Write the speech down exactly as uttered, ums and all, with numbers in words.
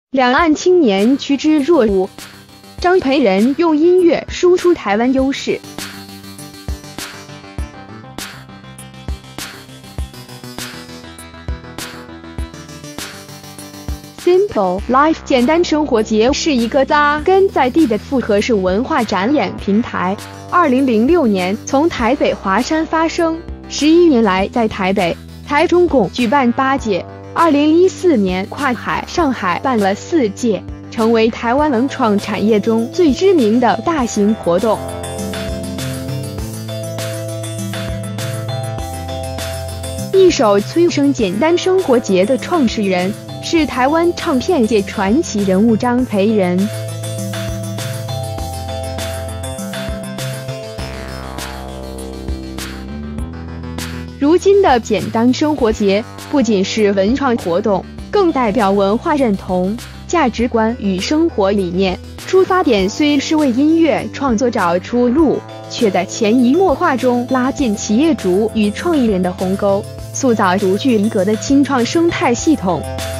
两岸青年趋之若鹩，张培仁用音乐输出台湾优势。Simple Life 简单生活节是一个扎根在地的复合式文化展演平台。二零零六年从台北华山发生，十一年来在台北、台中共举办八届。二零一四年跨海上海办了四届，成为台湾文创产业中最知名的大型活动。一手催生简单生活节的创始人是台湾唱片界传奇人物张培仁。如今的简单生活节不仅是文创活动，更代表文化认同、价值观与生活理念。出发点虽是为音乐创作找出路，却在潜移默化中拉近企业主与创意人的鸿沟，塑造独具一格的新创生态系统。